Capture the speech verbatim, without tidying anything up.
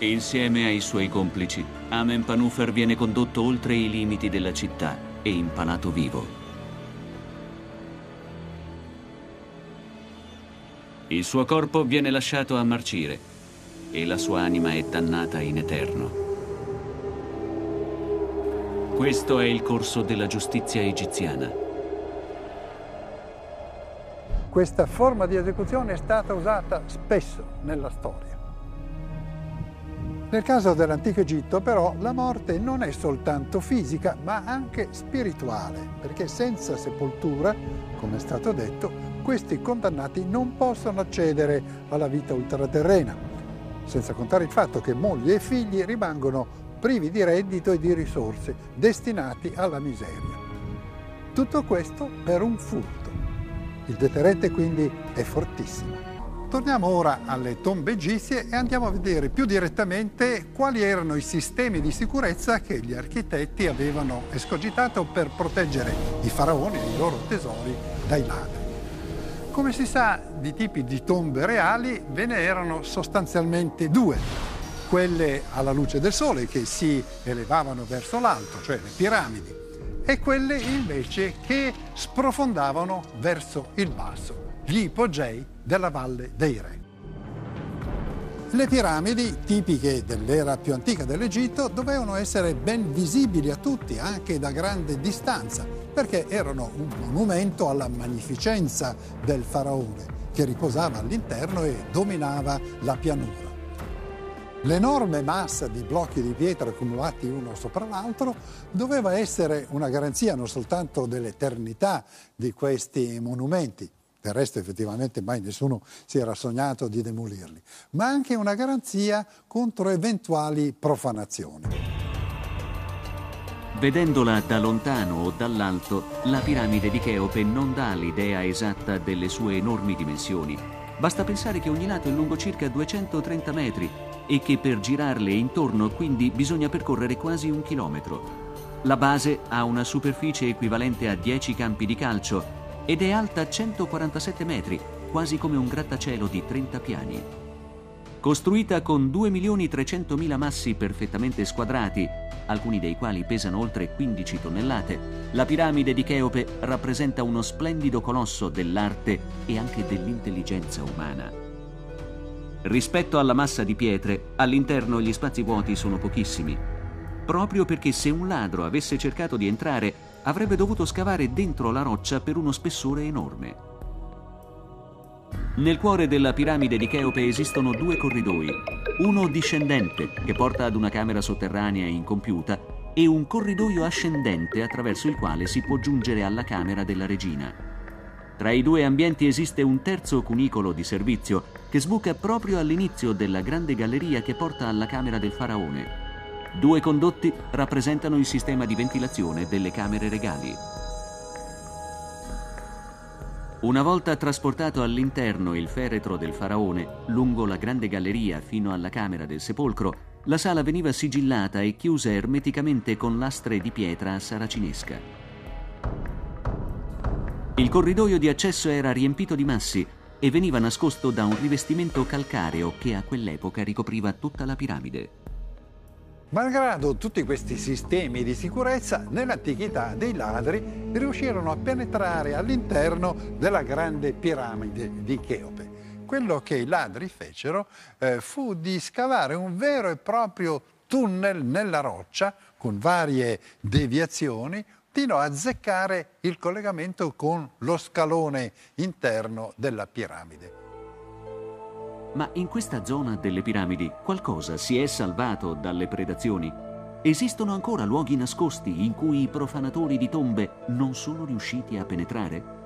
Insieme ai suoi complici, Amenpanufer viene condotto oltre i limiti della città e impanato vivo. Il suo corpo viene lasciato a marcire e la sua anima è dannata in eterno. Questo è il corso della giustizia egiziana. Questa forma di esecuzione è stata usata spesso nella storia. Nel caso dell'antico Egitto, però, la morte non è soltanto fisica, ma anche spirituale, perché senza sepoltura, come è stato detto, questi condannati non possono accedere alla vita ultraterrena, senza contare il fatto che mogli e figli rimangono privi di reddito e di risorse, destinati alla miseria. Tutto questo per un furto. Il deterrente quindi è fortissimo. Torniamo ora alle tombe egizie e andiamo a vedere più direttamente quali erano i sistemi di sicurezza che gli architetti avevano escogitato per proteggere i faraoni e i loro tesori dai ladri. Come si sa, di tipi di tombe reali ve ne erano sostanzialmente due: quelle alla luce del sole che si elevavano verso l'alto, cioè le piramidi, e quelle invece che sprofondavano verso il basso, gli ipogei della Valle dei Re. Le piramidi, tipiche dell'era più antica dell'Egitto, dovevano essere ben visibili a tutti, anche da grande distanza, perché erano un monumento alla magnificenza del faraone, che riposava all'interno e dominava la pianura. L'enorme massa di blocchi di pietra accumulati uno sopra l'altro doveva essere una garanzia non soltanto dell'eternità di questi monumenti, del resto effettivamente mai nessuno si era sognato di demolirli, ma anche una garanzia contro eventuali profanazioni. Vedendola da lontano o dall'alto, la piramide di Cheope non dà l'idea esatta delle sue enormi dimensioni. Basta pensare che ogni lato è lungo circa duecentotrenta metri e che per girarle intorno quindi bisogna percorrere quasi un chilometro. La base ha una superficie equivalente a dieci campi di calcio ed è alta centoquarantasette metri, quasi come un grattacielo di trenta piani. Costruita con due milioni trecentomila massi perfettamente squadrati, alcuni dei quali pesano oltre quindici tonnellate, la piramide di Cheope rappresenta uno splendido colosso dell'arte e anche dell'intelligenza umana. Rispetto alla massa di pietre, all'interno gli spazi vuoti sono pochissimi, proprio perché se un ladro avesse cercato di entrare avrebbe dovuto scavare dentro la roccia per uno spessore enorme. Nel cuore della piramide di Cheope esistono due corridoi, uno discendente che porta ad una camera sotterranea incompiuta e un corridoio ascendente attraverso il quale si può giungere alla camera della regina. Tra i due ambienti esiste un terzo cunicolo di servizio che sbuca proprio all'inizio della grande galleria che porta alla camera del faraone. Due condotti rappresentano il sistema di ventilazione delle camere regali. Una volta trasportato all'interno il feretro del faraone, lungo la grande galleria fino alla camera del sepolcro, la sala veniva sigillata e chiusa ermeticamente con lastre di pietra saracinesca. Il corridoio di accesso era riempito di massi e veniva nascosto da un rivestimento calcareo che a quell'epoca ricopriva tutta la piramide. Malgrado tutti questi sistemi di sicurezza, nell'antichità dei ladri riuscirono a penetrare all'interno della grande piramide di Cheope. Quello che i ladri fecero eh, fu di scavare un vero e proprio tunnel nella roccia con varie deviazioni fino a azzeccare il collegamento con lo scalone interno della piramide. Ma in questa zona delle piramidi qualcosa si è salvato dalle predazioni? Esistono ancora luoghi nascosti in cui i profanatori di tombe non sono riusciti a penetrare?